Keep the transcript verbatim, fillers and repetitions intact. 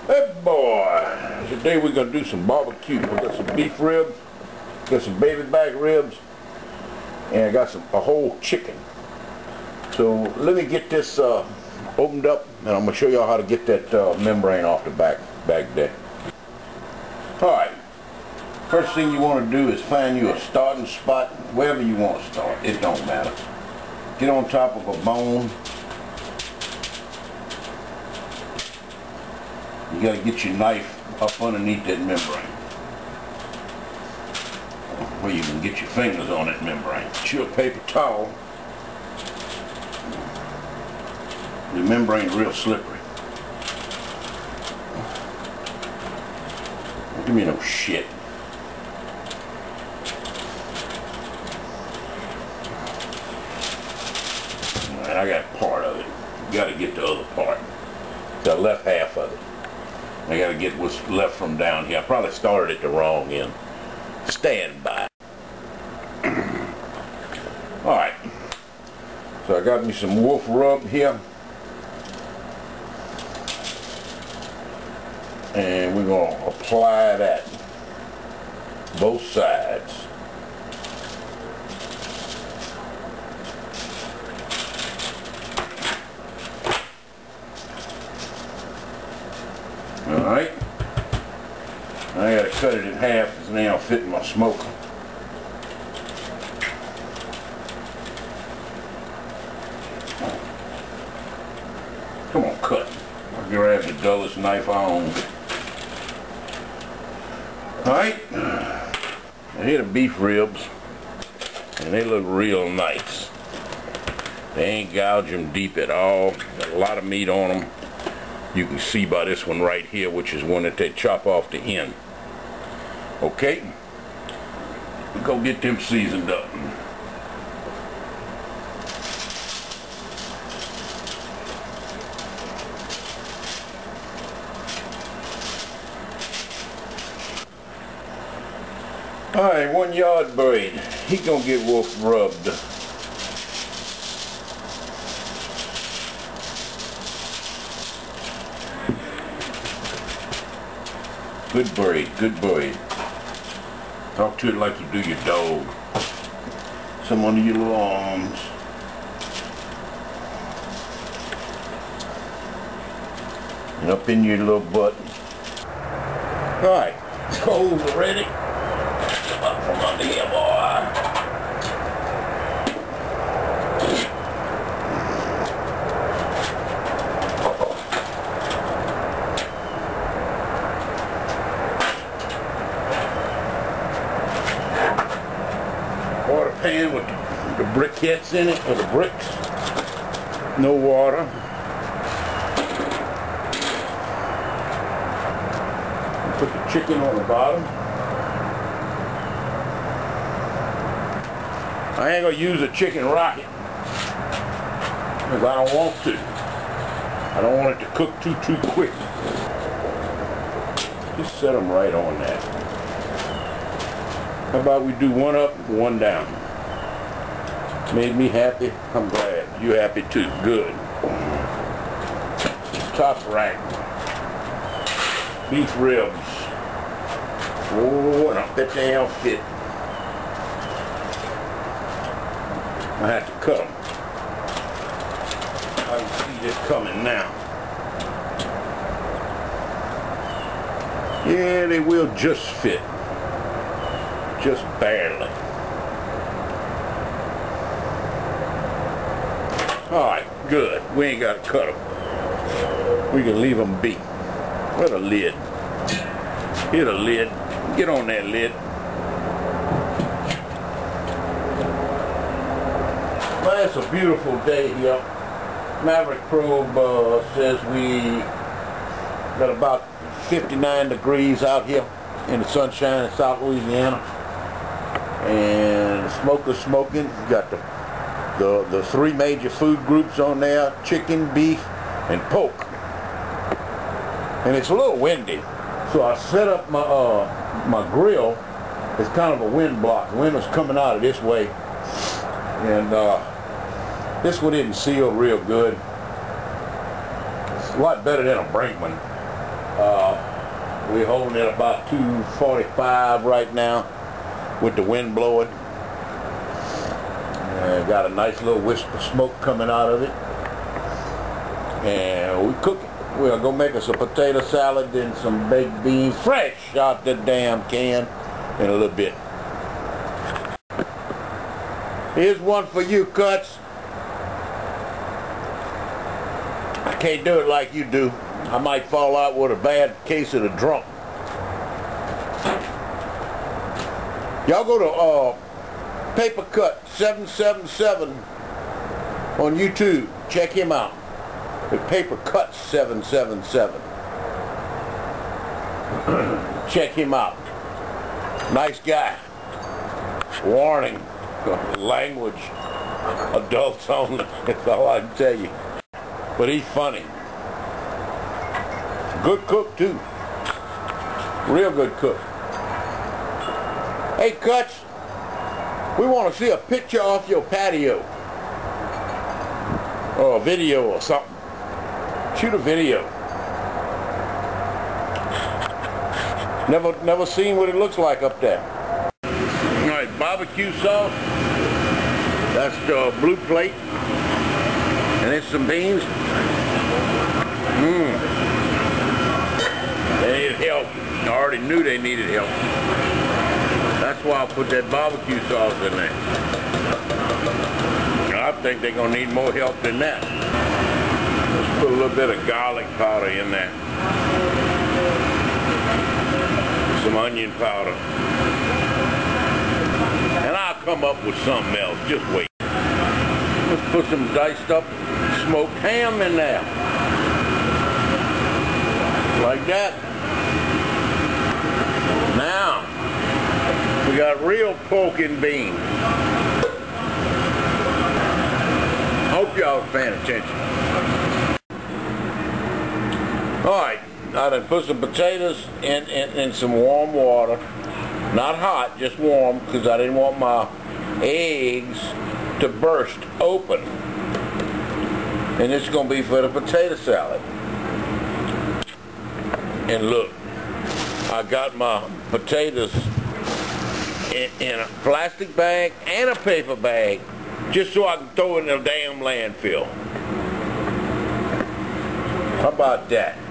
Hey boy, today we're going to do some barbecue. We got some beef ribs, got some baby back ribs, and I got some a whole chicken. So let me get this uh, opened up, and I'm going to show y'all how to get that uh, membrane off the back, back there. Alright, first thing you want to do is find you a starting spot, wherever you want to start, it don't matter. Get on top of a bone. You got to get your knife up underneath that membrane, where you can get your fingers on that membrane. Chew a paper towel. The membrane's real slippery. Don't give me no shit. Alright, I got part of it. You got to get the other part. The left half of it. I gotta get what's left from down here. I probably started at the wrong end. Stand by. Alright. So I got me some wolf rub here. And we're gonna apply that both sides. Alright, I gotta cut it in half because now I'll fit in my smoker. Come on, cut. I'll grab the dullest knife I own. Alright, here are the beef ribs, and they look real nice. They ain't gouge them deep at all. Got a lot of meat on them. You can see by this one right here, which is one that they chop off the end. Okay, go get them seasoned up. Alright, one yard braid. He gonna get wolf rubbed. Good braid, good braid. Talk to it like you do your dog. Some under your little arms. And up in your little butt. Alright, cold already. Come up from under here, boy. Water pan with the, the briquettes in it, or the bricks. No water. Put the chicken on the bottom. I ain't gonna use a chicken rocket because I don't want to. I don't want it to cook too too quick. Just set them right on that. How about we do one up, one down? Made me happy. I'm glad. You happy too. Good. Top rack. Beef ribs. Oh, and I bet they don't fit. I have to cut them. I can see this coming now. Yeah, they will just fit. Just barely. Alright, good. We ain't got to cut them. We can leave them be. Where's the lid? Here's the lid. Get on that lid. Well, it's a beautiful day here. Maverick Probe uh, says we got about fifty-nine degrees out here in the sunshine in South Louisiana. And the smoker's smoking. You got the, the the three major food groups on there: chicken, beef, and pork. And it's a little windy, so I set up my uh, my grill. It's kind of a wind block. The wind was coming out of this way, and uh, this one didn't seal real good. It's a lot better than a Brinkman. Uh, we're holding it about two forty-five right now with the wind blowing. Uh, got a nice little wisp of smoke coming out of it. And we cook it. We're going to make us a potato salad and some baked beans fresh out the damn can in a little bit. Here's one for you, Cuts. I can't do it like you do. I might fall out with a bad case of the drunk. Y'all go to uh, Paper Cut seven seven seven on YouTube. Check him out. The Paper Cut seven seven seven. Check him out. Nice guy. Warning. Language. Adults only. That's all I can tell you. But he's funny. Good cook too. Real good cook. Hey Cuts, we want to see a picture off your patio. Or a video or something. Shoot a video. Never never seen what it looks like up there. Alright, barbecue sauce. That's the blue plate. And it's some beans. Mmm. They needed help. I already knew they needed help. That's why I put that barbecue sauce in there. I think they're going to need more help than that. Let's put a little bit of garlic powder in there. Some onion powder. And I'll come up with something else. Just wait. Let's put some diced up smoked ham in there. Like that. Now, we got real pork and beans. Hope y'all are paying attention. Alright, I done put some potatoes in, in, in some warm water. Not hot, just warm, because I didn't want my eggs to burst open. And it's going to be for the potato salad. And look, I got my potatoes in, in a plastic bag and a paper bag, just so I can throw it in a damn landfill. How about that?